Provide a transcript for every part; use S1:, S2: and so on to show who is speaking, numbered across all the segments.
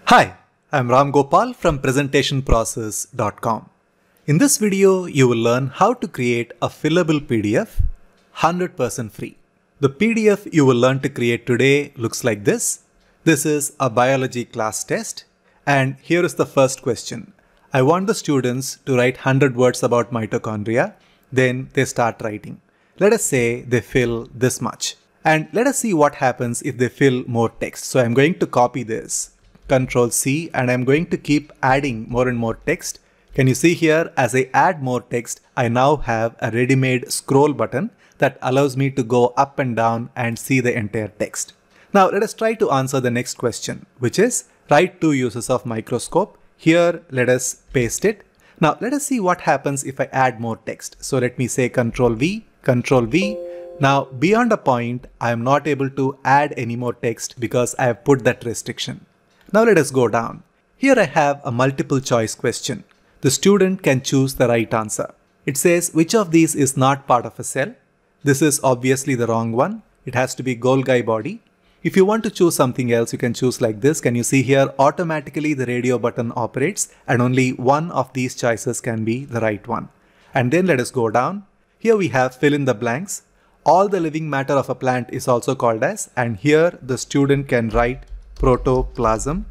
S1: Hi, I'm Ramgopal from presentationprocess.com. In this video, you will learn how to create a fillable PDF 100% free. The PDF you will learn to create today looks like this. This is a biology class test. And here is the first question. I want the students to write 100 words about mitochondria. Then they start writing. Let us say they fill this much. And let us see what happens if they fill more text. So I'm going to copy this. Control C, and I'm going to keep adding more and more text. Can you see here, as I add more text, I now have a ready-made scroll button that allows me to go up and down and see the entire text. Now let us try to answer the next question, which is write 2 uses of microscope. Here let us paste it. Now let us see what happens if I add more text. So let me say Control V, Control V. Now beyond a point, I am not able to add any more text because I have put that restriction. Now let us go down. Here I have a multiple choice question. The student can choose the right answer. It says which of these is not part of a cell. This is obviously the wrong one. It has to be Golgi body. If you want to choose something else, you can choose like this. Can you see here, automatically the radio button operates and only one of these choices can be the right one. And then let us go down. Here we have fill in the blanks. All the living matter of a plant is also called as, and here the student can write protoplasm.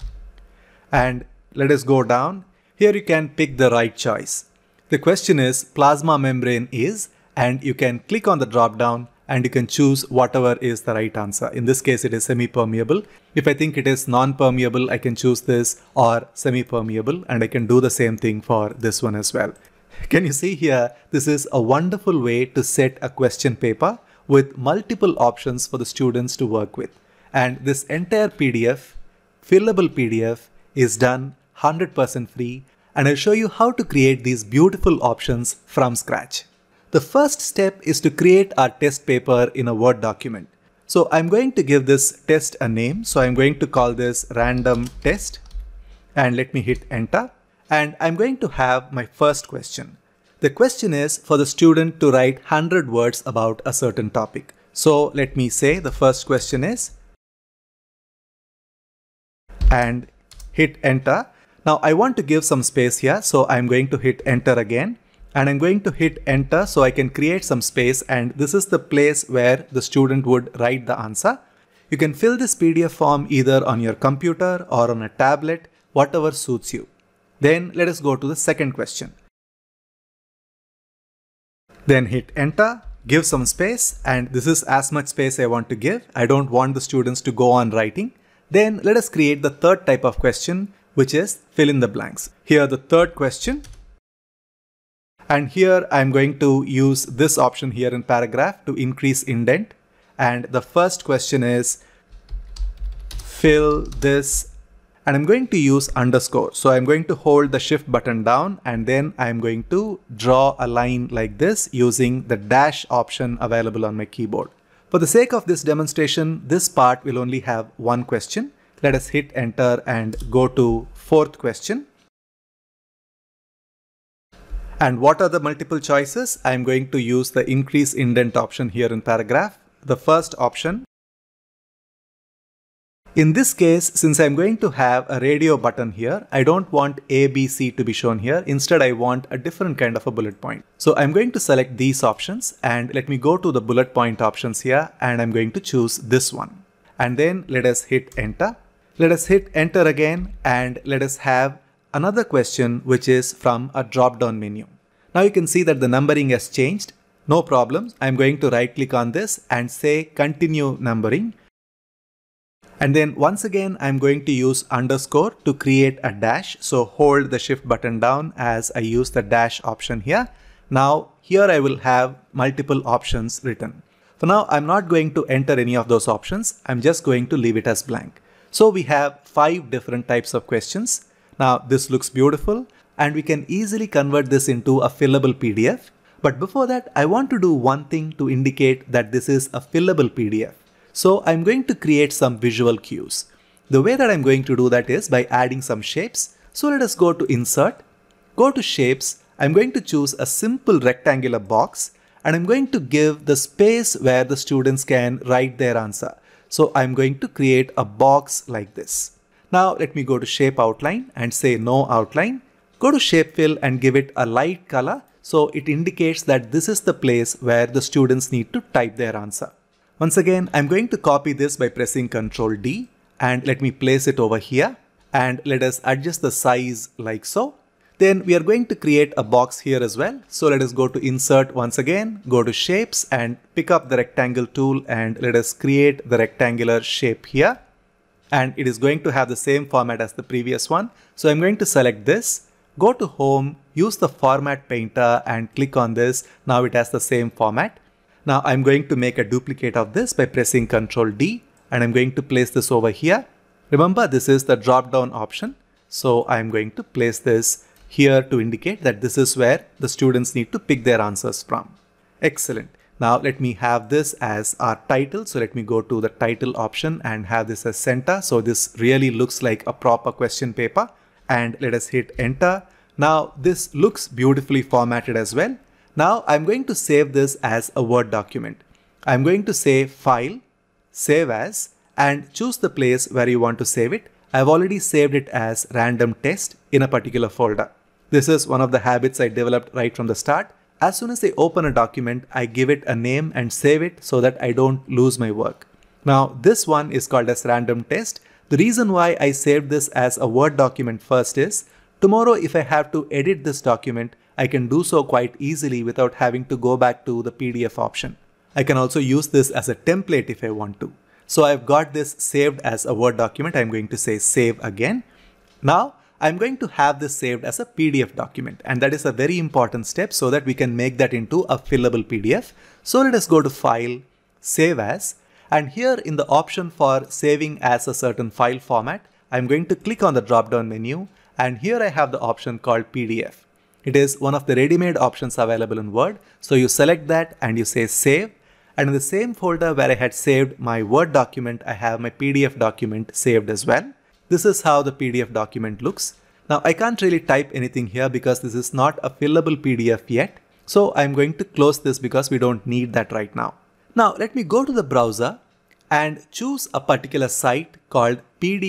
S1: And let us go down. Here you can pick the right choice. The question is plasma membrane is, and you can click on the drop down and you can choose whatever is the right answer. In this case it is semi-permeable. If I think it is non-permeable, I can choose this, or semi-permeable, and I can do the same thing for this one as well. Can you see here, this is a wonderful way to set a question paper with multiple options for the students to work with. And this entire PDF, fillable PDF, is done 100% free, and I'll show you how to create these beautiful options from scratch. The first step is to create our test paper in a Word document. So I'm going to give this test a name. So I'm going to call this random test, and let me hit enter. And I'm going to have my first question. The question is for the student to write 100 words about a certain topic. So let me say the first question is, and hit enter. Now I want to give some space here, so I'm going to hit enter again, and I'm going to hit enter so I can create some space, and this is the place where the student would write the answer. You can fill this PDF form either on your computer or on a tablet, whatever suits you. Then let us go to the second question. Then hit enter, give some space, and this is as much space I want to give. I don't want the students to go on writing. Then let us create the third type of question, which is fill in the blanks. Here the third question. And here I'm going to use this option here in paragraph to increase indent. And the first question is fill this, and I'm going to use underscore. So I'm going to hold the shift button down, and then I'm going to draw a line like this using the dash option available on my keyboard. For the sake of this demonstration, this part will only have one question. Let us hit enter and go to fourth question. And what are the multiple choices? I'm going to use the increase indent option here in paragraph. The first option. In this case, since I'm going to have a radio button here, I don't want A, B, C to be shown here. Instead, I want a different kind of a bullet point. So I'm going to select these options, and let me go to the bullet point options here, and I'm going to choose this one. And then let us hit enter. Let us hit enter again, and let us have another question which is from a drop-down menu. Now you can see that the numbering has changed. No problem. I'm going to right click on this and say continue numbering. And then once again, I'm going to use underscore to create a dash. So hold the shift button down as I use the dash option here. Now here I will have multiple options written. For now, I'm not going to enter any of those options. I'm just going to leave it as blank. So we have 5 different types of questions. Now this looks beautiful, and we can easily convert this into a fillable PDF. But before that, I want to do one thing to indicate that this is a fillable PDF. So I'm going to create some visual cues. The way that I'm going to do that is by adding some shapes. So let us go to insert, go to shapes. I'm going to choose a simple rectangular box, and I'm going to give the space where the students can write their answer. So I'm going to create a box like this. Now let me go to shape outline and say no outline. Go to shape fill and give it a light color so it indicates that this is the place where the students need to type their answer. Once again, I'm going to copy this by pressing Ctrl D and let me place it over here and let us adjust the size like so. Then we are going to create a box here as well. So let us go to insert once again, go to shapes and pick up the rectangle tool and let us create the rectangular shape here. And it is going to have the same format as the previous one. So I'm going to select this, go to home, use the format painter and click on this. Now it has the same format. Now I'm going to make a duplicate of this by pressing Ctrl D and I'm going to place this over here. Remember, this is the drop down option. So I'm going to place this here to indicate that this is where the students need to pick their answers from. Excellent. Now let me have this as our title. So let me go to the title option and have this as center. So this really looks like a proper question paper and let us hit enter. Now this looks beautifully formatted as well. Now I'm going to save this as a Word document. I'm going to say File, Save As and choose the place where you want to save it. I've already saved it as random test in a particular folder. This is one of the habits I developed right from the start. As soon as I open a document, I give it a name and save it so that I don't lose my work. Now this one is called as random test. The reason why I saved this as a Word document first is tomorrow if I have to edit this document, I can do so quite easily without having to go back to the PDF option. I can also use this as a template if I want to. So I've got this saved as a Word document. I'm going to say save again. Now I'm going to have this saved as a PDF document and that is a very important step so that we can make that into a fillable PDF. So let us go to File, Save As, and here in the option for saving as a certain file format, I'm going to click on the drop down menu and here I have the option called PDF. It is one of the ready-made options available in Word. So you select that and you say save, and in the same folder where I had saved my Word document, I have my PDF document saved as well. This is how the PDF document looks. Now I can't really type anything here because this is not a fillable PDF yet. So I'm going to close this because we don't need that right now. Now let me go to the browser and choose a particular site called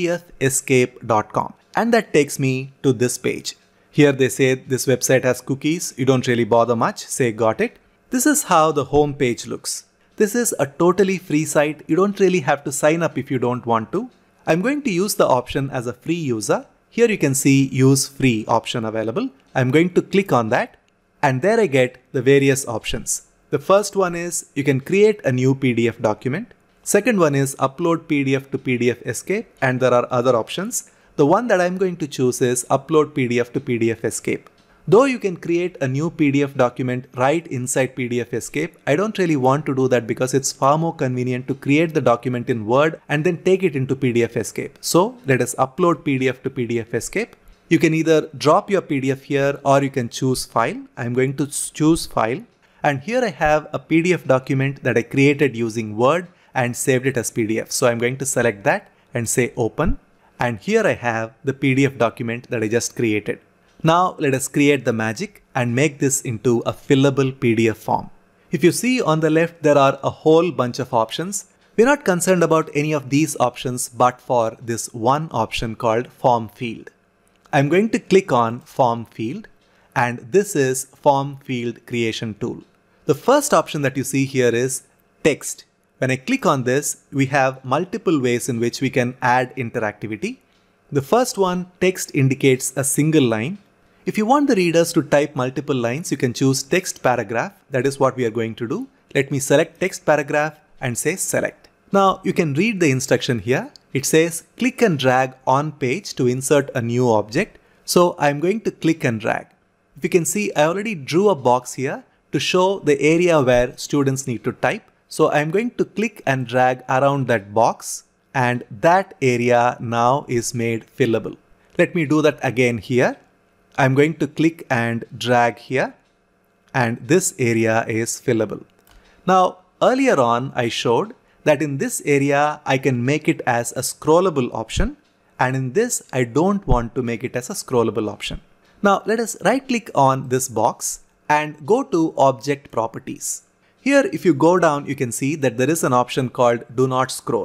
S1: pdfescape.com and that takes me to this page. Here they say this website has cookies. You don't really bother much. Say got it. This is how the home page looks. This is a totally free site. You don't really have to sign up if you don't want to. I'm going to use the option as a free user. Here you can see use free option available. I'm going to click on that and there I get the various options. The first one is you can create a new PDF document. Second one is upload PDF to PDF Escape and there are other options. The one that I'm going to choose is upload PDF to PDF Escape. Though you can create a new PDF document right inside PDF Escape, I don't really want to do that because it's far more convenient to create the document in Word and then take it into PDF Escape. So let us upload PDF to PDF Escape. You can either drop your PDF here or you can choose File. I'm going to choose File. And here I have a PDF document that I created using Word and saved it as PDF. So I'm going to select that and say Open. And here I have the PDF document that I just created. Now let us create the magic and make this into a fillable PDF form. If you see on the left, there are a whole bunch of options. We're not concerned about any of these options, but for this one option called Form Field. I'm going to click on Form Field, and this is Form Field Creation Tool. The first option that you see here is Text. When I click on this, we have multiple ways in which we can add interactivity. The first one, text, indicates a single line. If you want the readers to type multiple lines, you can choose text paragraph. That is what we are going to do. Let me select text paragraph and say select. Now you can read the instruction here. It says click and drag on page to insert a new object. So I'm going to click and drag. If you can see, I already drew a box here to show the area where students need to type. So I'm going to click and drag around that box and that area now is made fillable. Let me do that again here. I'm going to click and drag here and this area is fillable. Now earlier on I showed that in this area I can make it as a scrollable option and in this I don't want to make it as a scrollable option. Now let us right click on this box and go to Object Properties. Here if you go down you can see that there is an option called Do Not Scroll.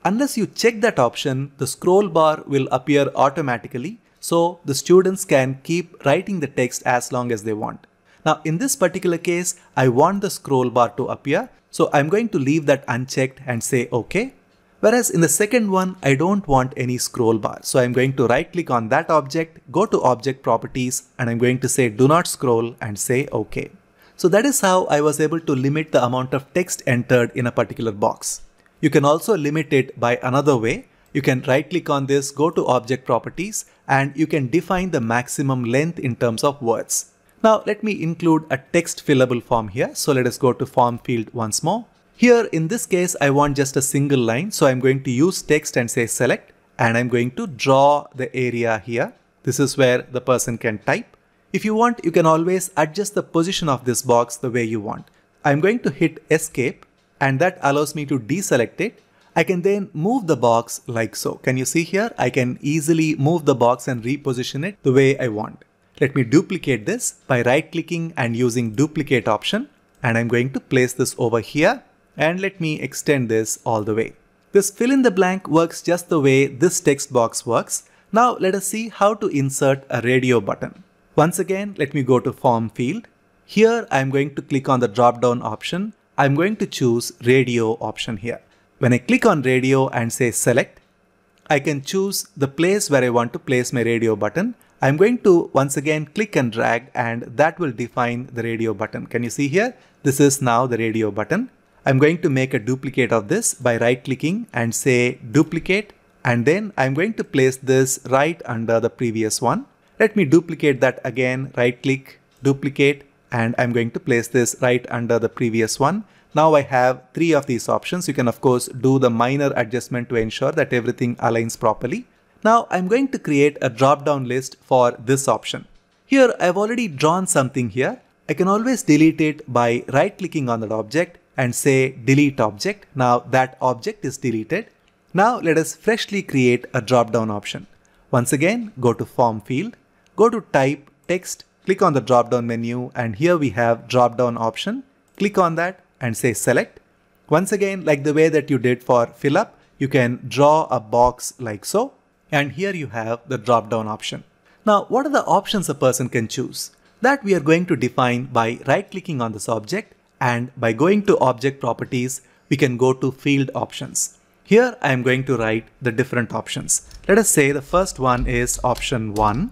S1: unless you check that option, the scroll bar will appear automatically, so the students can keep writing the text as long as they want. Now in this particular case, I want the scroll bar to appear, so I'm going to leave that unchecked and say OK. Whereas in the second one, I don't want any scroll bar. So I'm going to right click on that object, go to object properties, and I'm going to say do not scroll and say OK. So that is how I was able to limit the amount of text entered in a particular box. You can also limit it by another way. You can right click on this, go to object properties, and you can define the maximum length in terms of words. Now let me include a text fillable form here. So let us go to form field once more. Here in this case, I want just a single line. So I'm going to use text and say select, and I'm going to draw the area here. This is where the person can type. If you want, you can always adjust the position of this box the way you want. I'm going to hit escape, and that allows me to deselect it. I can then move the box like so. Can you see here? I can easily move the box and reposition it the way I want. Let me duplicate this by right clicking and using duplicate option. And I'm going to place this over here, and let me extend this all the way. This fill in the blank works just the way this text box works. Now let us see how to insert a radio button. Once again, let me go to form field. Here I'm going to click on the drop down option. I'm going to choose radio option here. When I click on radio and say select, I can choose the place where I want to place my radio button. I'm going to once again click and drag, and that will define the radio button. Can you see here? This is now the radio button. I'm going to make a duplicate of this by right clicking and say duplicate, and then I'm going to place this right under the previous one. Let me duplicate that again, right click, duplicate, and I'm going to place this right under the previous one. Now I have 3 of these options. You can of course do the minor adjustment to ensure that everything aligns properly. Now I'm going to create a drop-down list for this option. Here I've already drawn something here. I can always delete it by right clicking on that object and say delete object. Now that object is deleted. Now let us freshly create a drop-down option. Once again, go to form field, go to type text, click on the drop-down menu, and here we have drop-down option. Click on that and say select. Once again, like the way that you did for fill up, you can draw a box like so. And here you have the drop-down option. Now, what are the options a person can choose? That we are going to define by right-clicking on this object, and by going to object properties, we can go to field options. Here I am going to write the different options. Let us say the first one is option 1.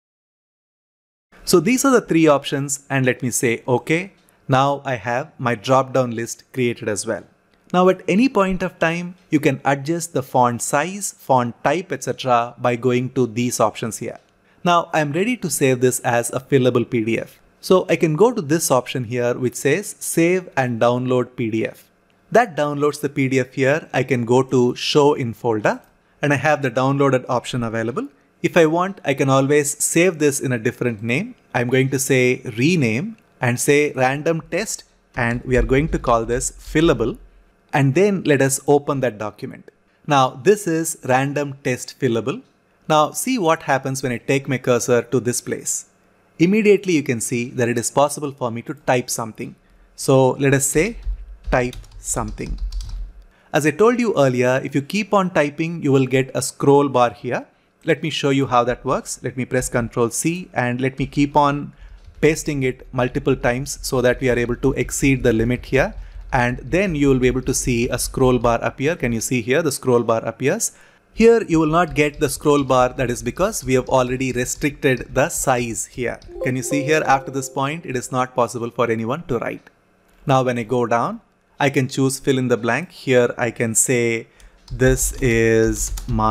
S1: So these are the 3 options, and let me say OK. Now I have my drop-down list created as well. Now at any point of time, you can adjust the font size, font type, etc. by going to these options here. Now I'm ready to save this as a fillable PDF. So I can go to this option here which says save and download PDF. That downloads the PDF here. I can go to show in folder, and I have the downloaded option available. If I want, I can always save this in a different name. I'm going to say rename and say random test, and we are going to call this fillable. And then let us open that document. Now this is random test fillable. Now see what happens when I take my cursor to this place. Immediately you can see that it is possible for me to type something. So let us say type something. As I told you earlier, if you keep on typing, you will get a scroll bar here. Let me show you how that works. Let me press Ctrl C and let me keep on pasting it multiple times so that we are able to exceed the limit here. And then you will be able to see a scroll bar appear. Can you see here? The scroll bar appears. Here you will not get the scroll bar. That is because we have already restricted the size here. Can you see here? After this point, it is not possible for anyone to write. Now when I go down, I can choose fill in the blank. Here I can say this is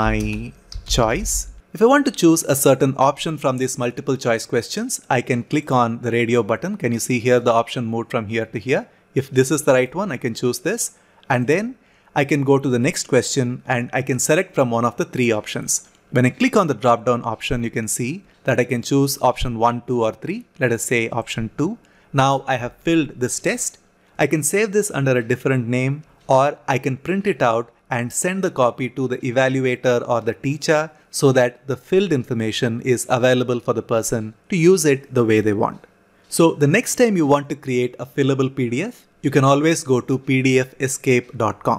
S1: my choice. If I want to choose a certain option from these multiple choice questions, I can click on the radio button. Can you see here the option moved from here to here? If this is the right one, I can choose this, and then I can go to the next question and I can select from one of the 3 options. When I click on the drop down option, you can see that I can choose option 1, 2 or 3. Let us say option 2. Now I have filled this test. I can save this under a different name, or I can print it out and send the copy to the evaluator or the teacher so that the filled information is available for the person to use it the way they want. So the next time you want to create a fillable PDF, you can always go to pdfescape.com.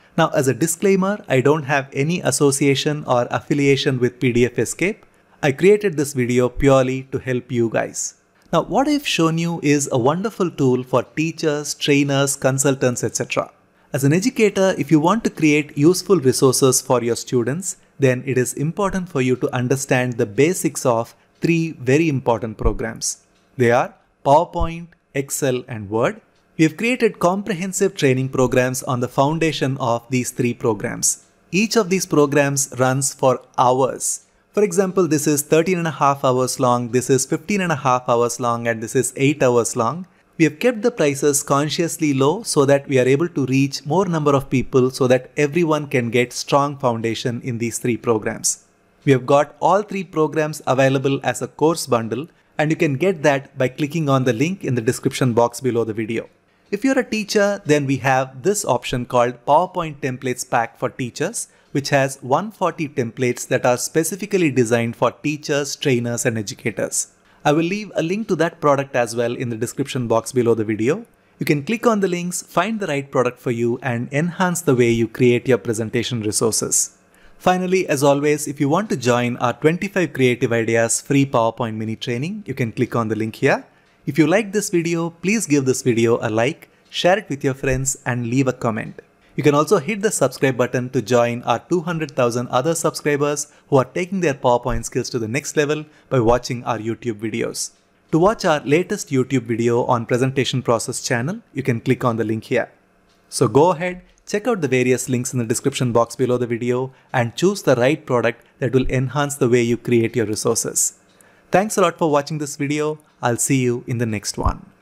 S1: Now, as a disclaimer, I don't have any association or affiliation with PDF Escape. I created this video purely to help you guys. Now, what I've shown you is a wonderful tool for teachers, trainers, consultants, etc. As an educator, if you want to create useful resources for your students, then it is important for you to understand the basics of three very important programs. They are PowerPoint, Excel, and Word. We have created comprehensive training programs on the foundation of these three programs. Each of these programs runs for hours. For example, this is 13.5 hours long, this is 15.5 hours long, and this is 8 hours long. We have kept the prices consciously low so that we are able to reach more number of people so that everyone can get strong foundation in these three programs. We have got all three programs available as a course bundle, and you can get that by clicking on the link in the description box below the video. If you're a teacher, then we have this option called PowerPoint Templates Pack for Teachers, which has 140 templates that are specifically designed for teachers, trainers, and educators. I will leave a link to that product as well in the description box below the video. You can click on the links, find the right product for you, and enhance the way you create your presentation resources. Finally, as always, if you want to join our 25 Creative Ideas free PowerPoint mini training, you can click on the link here. If you like this video, please give this video a like, share it with your friends, and leave a comment. You can also hit the subscribe button to join our 200,000 other subscribers who are taking their PowerPoint skills to the next level by watching our YouTube videos. To watch our latest YouTube video on Presentation Process channel, you can click on the link here. So go ahead, check out the various links in the description box below the video and choose the right product that will enhance the way you create your resources. Thanks a lot for watching this video. I'll see you in the next one.